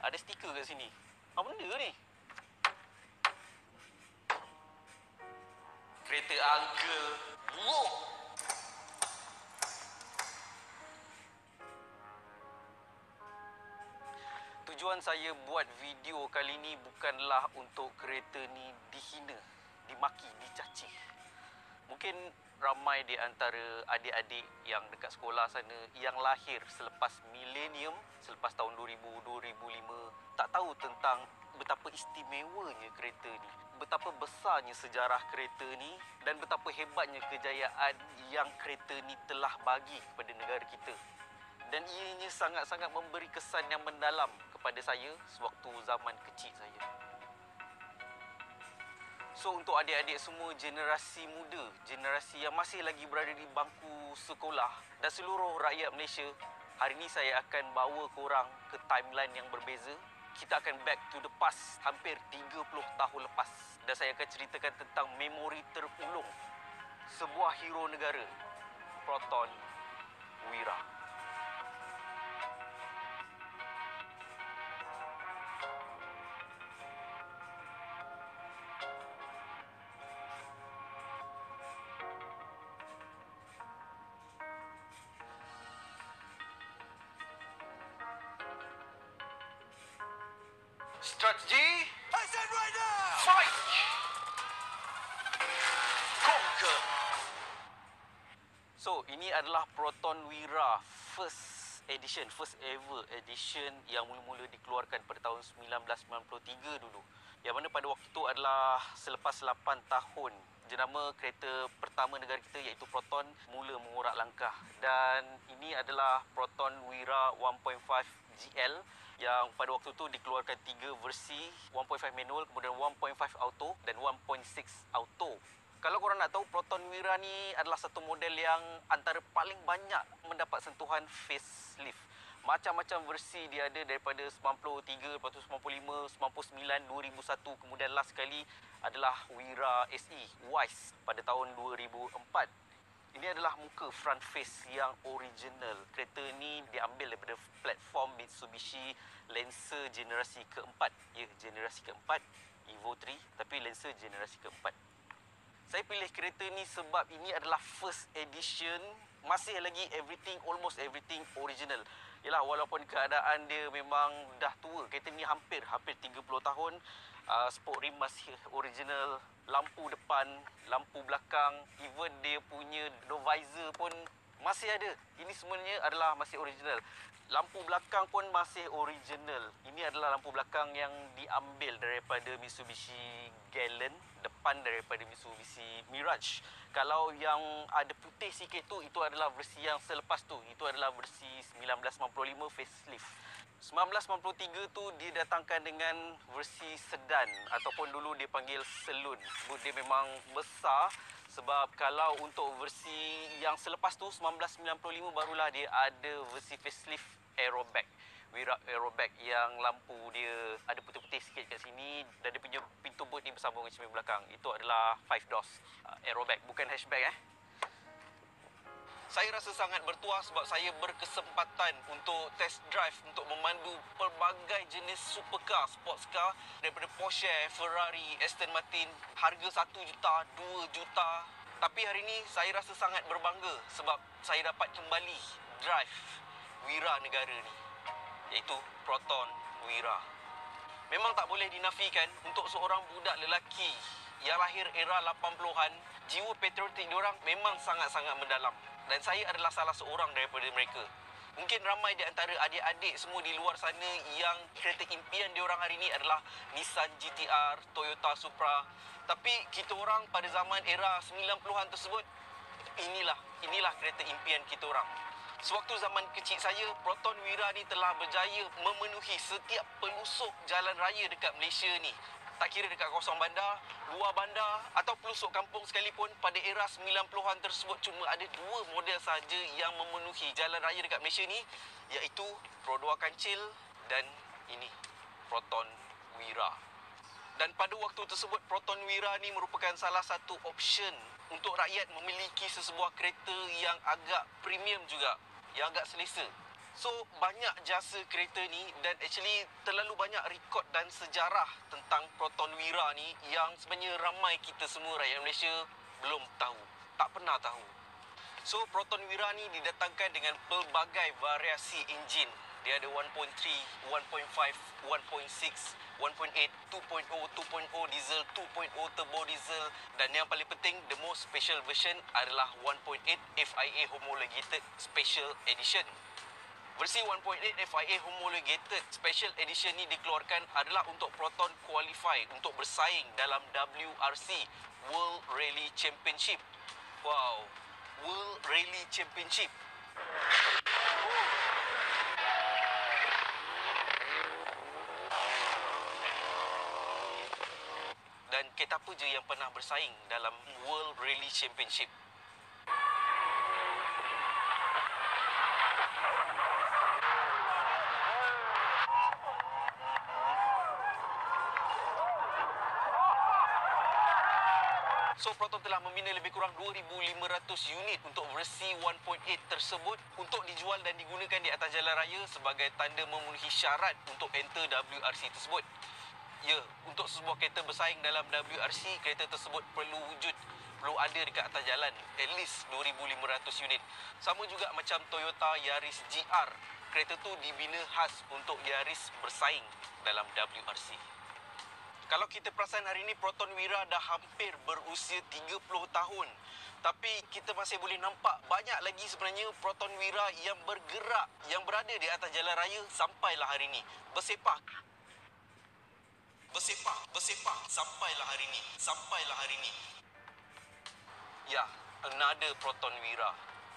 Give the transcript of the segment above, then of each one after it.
Ada stiker kat sini. Apa benda ni? Kereta uncle buruk. Tujuan saya buat video kali ni bukanlah untuk kereta ni dihina, dimaki, dicaci. Mungkin ramai di antara adik-adik yang dekat sekolah sana yang lahir selepas milenium, selepas tahun 2000-2005 tak tahu tentang betapa istimewanya kereta ni, betapa besarnya sejarah kereta ni dan betapa hebatnya kejayaan yang kereta ni telah bagi kepada negara kita. Dan ianya sangat-sangat memberi kesan yang mendalam kepada saya sewaktu zaman kecil saya. So untuk adik-adik semua, generasi muda, generasi yang masih lagi berada di bangku sekolah dan seluruh rakyat Malaysia, hari ini saya akan bawa korang ke timeline yang berbeza. Kita akan back to the past hampir 30 tahun lepas. Dan saya akan ceritakan tentang memori terulung sebuah hero negara, Proton Wira. Strategi. I said right now. Fight. Conquer. So, ini adalah Proton Wira first edition, first ever edition yang mula-mula dikeluarkan pada tahun 1993 dulu. Yang mana pada waktu itu adalah selepas 8 tahun jenama kereta pertama negara kita iaitu Proton mula mengorak langkah. Dan ini adalah Proton Wira 1.5 GL yang pada waktu itu dikeluarkan 3 versi, 1.5 manual, kemudian 1.5 auto dan 1.6 auto. Kalau korang nak tahu, Proton Wira ni adalah satu model yang antara paling banyak mendapat sentuhan facelift. Macam-macam versi dia ada, daripada 93, lepas tu 95, 99, 2001, kemudian last sekali adalah Wira SE Wise pada tahun 2004. Ini adalah muka front face yang original. Kereta ni diambil daripada platform Mitsubishi Lancer generasi keempat. Ya, generasi keempat, Evo 3, tapi Lancer generasi keempat. Saya pilih kereta ni sebab ini adalah first edition, masih lagi almost everything original. Yalah, walaupun keadaan dia memang dah tua, kereta ni hampir 30 tahun, sport rim masih original, lampu depan, lampu belakang, even dia punya door visor pun masih ada. Ini semuanya adalah masih original. Lampu belakang pun masih original. Ini adalah lampu belakang yang diambil daripada Mitsubishi Galant, depan daripada Mitsubishi Mirage. Kalau yang ada putih sikit tu, itu adalah versi yang selepas tu. Itu adalah versi 1995 facelift. 1993 tu didatangkan dengan versi sedan ataupun dulu dia panggil saloon. Dia memang besar sebab kalau untuk versi yang selepas tu 1995 barulah dia ada versi facelift aerobag. Wira aerobag yang lampu dia ada putih-putih sikit kat sini dan dia punya pintu boot ni bersambung dengan cermin belakang. Itu adalah 5 doors aerobag, bukan hatchback Saya rasa sangat bertuah sebab saya berkesempatan untuk test drive, untuk memandu pelbagai jenis supercar, sports car daripada Porsche, Ferrari, Aston Martin, harga 1 juta, 2 juta. Tapi hari ini saya rasa sangat berbangga sebab saya dapat kembali drive Wira negara ni, iaitu Proton Wira. Memang tak boleh dinafikan untuk seorang budak lelaki yang lahir era 80-an, jiwa patriotik diorang memang sangat-sangat mendalam. Dan saya adalah salah seorang daripada mereka. Mungkin ramai di antara adik-adik semua di luar sana yang kereta impian diorang hari ini adalah Nissan GT-R, Toyota Supra. Tapi kita orang pada zaman era 90-an tersebut, inilah kereta impian kita orang. Sewaktu zaman kecil saya, Proton Wira ni telah berjaya memenuhi setiap pelusuk jalan raya dekat Malaysia ni. Tak kira dekat kawasan bandar, luar bandar atau pelusuk kampung sekalipun, pada era 90-an tersebut cuma ada 2 model saja yang memenuhi jalan raya dekat Malaysia ni, iaitu Pro 2 kancil dan ini, Proton Wira. Dan pada waktu tersebut, Proton Wira ni merupakan salah satu option untuk rakyat memiliki sesebuah kereta yang agak premium juga, yang agak selesa. So, banyak jasa kereta ni dan actually terlalu banyak rekod dan sejarah tentang Proton Wira ni yang sebenarnya ramai kita semua rakyat Malaysia belum tahu, tak pernah tahu. So, Proton Wira ni didatangkan dengan pelbagai variasi enjin. Dia ada 1.3, 1.5, 1.6, 1.8, 2.0, 2.0 diesel, 2.0 turbo diesel dan yang paling penting, the most special version adalah 1.8 FIA homologated special edition. Versi 1.8 FIA homologated special edition ni dikeluarkan adalah untuk Proton qualify untuk bersaing dalam WRC, World Rally Championship. Wow, World Rally Championship. Dan kereta apa je yang pernah bersaing dalam World Rally Championship? So, Proton telah membina lebih kurang 2,500 unit untuk versi 1.8 tersebut untuk dijual dan digunakan di atas jalan raya sebagai tanda memenuhi syarat untuk enter WRC tersebut. Ya, untuk sebuah kereta bersaing dalam WRC, kereta tersebut perlu ada dekat atas jalan at least 2,500 unit. Sama juga macam Toyota Yaris GR. Kereta tu dibina khas untuk Yaris bersaing dalam WRC. Kalau kita perasan hari ini, Proton Wira dah hampir berusia 30 tahun. Tapi kita masih boleh nampak banyak lagi sebenarnya Proton Wira yang bergerak, yang berada di atas jalan raya sampailah hari ini. Bersepah, sampailah hari ini. Ya, another Proton Wira.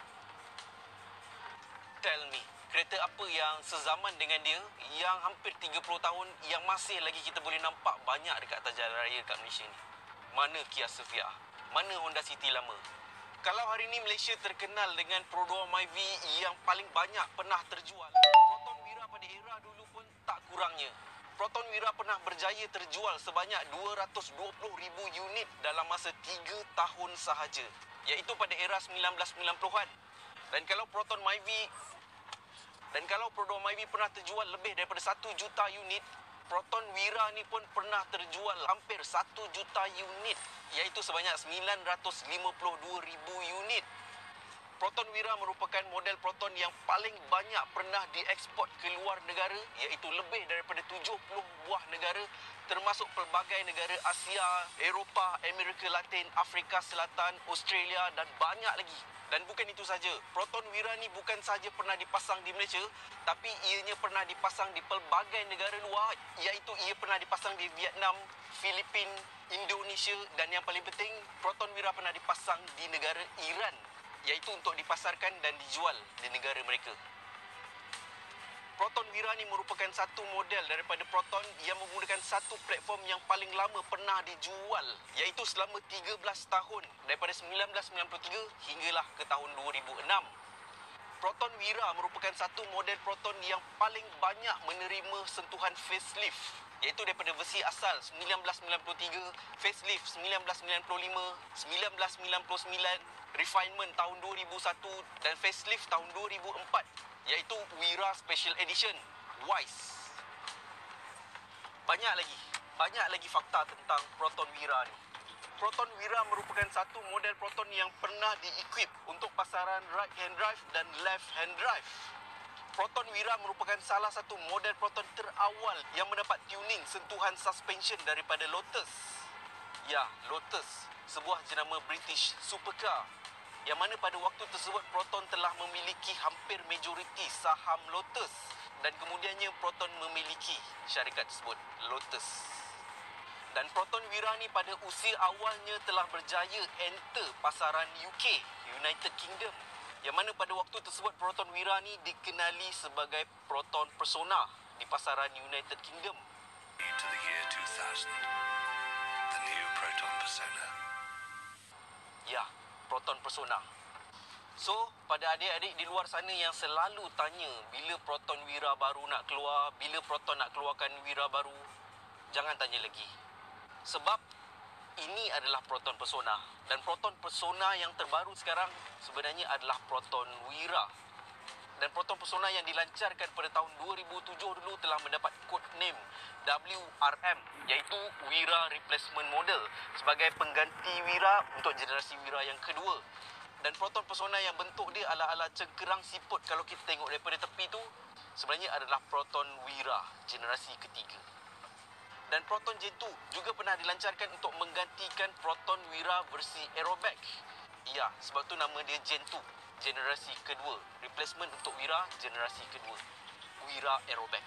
Tell me, kereta apa yang sezaman dengan dia, yang hampir 30 tahun, yang masih lagi kita boleh nampak banyak dekat atas jalan raya dekat Malaysia ni? Mana Kia Cevic? Mana Honda City lama? Kalau hari ni Malaysia terkenal dengan Prodor Myvi yang paling banyak pernah terjual, Proton Wira pada era dulu pun tak kurangnya. Proton Wira pernah berjaya terjual sebanyak 220,000 unit dalam masa 3 tahun sahaja, iaitu pada era 1990-an. Dan kalau Prodor Myvi pernah terjual lebih daripada 1 juta unit, Proton Wira ni pun pernah terjual hampir 1 juta unit, iaitu sebanyak 952,000 unit. Proton Wira merupakan model Proton yang paling banyak pernah diekspor ke luar negara, iaitu lebih daripada 70 buah negara, termasuk pelbagai negara Asia, Eropah, Amerika Latin, Afrika Selatan, Australia dan banyak lagi. Dan bukan itu saja, Proton Wira ni bukan sahaja pernah dipasang di Malaysia, tapi ianya pernah dipasang di pelbagai negara luar, iaitu ia pernah dipasang di Vietnam, Filipina, Indonesia dan yang paling penting, Proton Wira pernah dipasang di negara Iran, iaitu untuk dipasarkan dan dijual di negara mereka. Proton Wira ni merupakan satu model daripada Proton yang menggunakan satu platform yang paling lama pernah dijual, iaitu selama 13 tahun daripada 1993 hinggalah ke tahun 2006. Proton Wira merupakan satu model Proton yang paling banyak menerima sentuhan facelift, iaitu daripada versi asal 1993, facelift 1995, 1999, refinement tahun 2001 dan facelift tahun 2004, iaitu Wira Special Edition, WISE. Banyak lagi fakta tentang Proton Wira ni. Proton Wira merupakan satu model Proton yang pernah di-equip untuk pasaran right hand drive dan left hand drive. Proton Wira merupakan salah satu model Proton terawal yang mendapat tuning sentuhan suspension daripada Lotus. Ya, Lotus, sebuah jenama British supercar, yang mana pada waktu tersebut Proton telah memiliki hampir majoriti saham Lotus dan kemudiannya Proton memiliki syarikat tersebut, Lotus. Dan Proton Wira ni pada usia awalnya telah berjaya enter pasaran UK, United Kingdom, yang mana pada waktu tersebut Proton Wira ni dikenali sebagai Proton Persona di pasaran United Kingdom. To the year 2000, the new Proton Persona. Ya, Proton Persona. So, pada adik-adik di luar sana yang selalu tanya bila Proton Wira baru nak keluar, bila Proton nak keluarkan Wira baru, jangan tanya lagi. Sebab ini adalah Proton Persona. Dan Proton Persona yang terbaru sekarang sebenarnya adalah Proton Wira. Dan Proton Pesona yang dilancarkan pada tahun 2007 dulu telah mendapat kod name WRM, iaitu Wira Replacement Model, sebagai pengganti Wira untuk generasi Wira yang kedua. Dan Proton Pesona yang bentuk dia ala-ala cengkerang siput kalau kita tengok daripada tepi tu, sebenarnya adalah Proton Wira generasi ketiga. Dan Proton Gen 2 juga pernah dilancarkan untuk menggantikan Proton Wira versi Aerobag. Ya, sebab tu nama dia Gen 2, generasi kedua. Replacement untuk Wira generasi kedua, Wira Aerobag.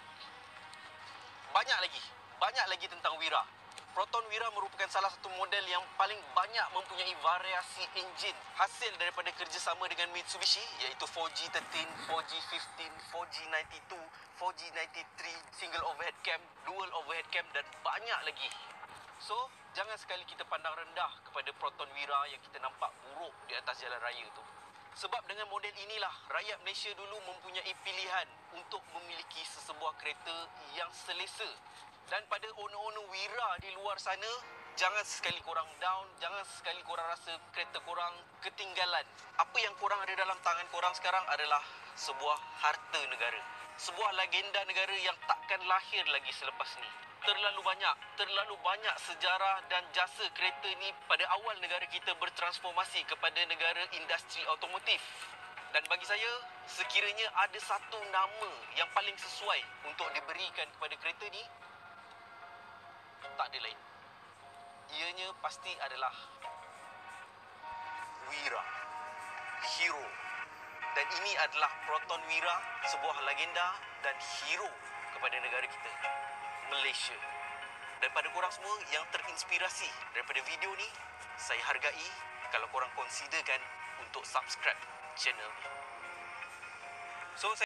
Banyak lagi tentang Wira. Proton Wira merupakan salah satu model yang paling banyak mempunyai variasi enjin hasil daripada kerjasama dengan Mitsubishi, iaitu 4G13, 4G15, 4G92, 4G93, single overhead cam, dual overhead cam dan banyak lagi. So, jangan sekali kita pandang rendah kepada Proton Wira yang kita nampak buruk di atas jalan raya tu. Sebab dengan model inilah rakyat Malaysia dulu mempunyai pilihan untuk memiliki sesebuah kereta yang selesa. Dan pada owner-owner Wira di luar sana, jangan sekali korang down, jangan sekali korang rasa kereta korang ketinggalan. Apa yang korang ada dalam tangan korang sekarang adalah sebuah harta negara. Sebuah legenda negara yang takkan lahir lagi selepas ni. Terlalu banyak sejarah dan jasa kereta ni pada awal negara kita bertransformasi kepada negara industri automotif. Dan bagi saya, sekiranya ada satu nama yang paling sesuai untuk diberikan kepada kereta ni, tak ada lain. Ianya pasti adalah Wira, hero. Dan ini adalah Proton Wira, sebuah legenda dan hero kepada negara kita, Malaysia. Dan pada korang semua yang terinspirasi daripada video ni, saya hargai kalau korang considerkan untuk subscribe channel ni. So,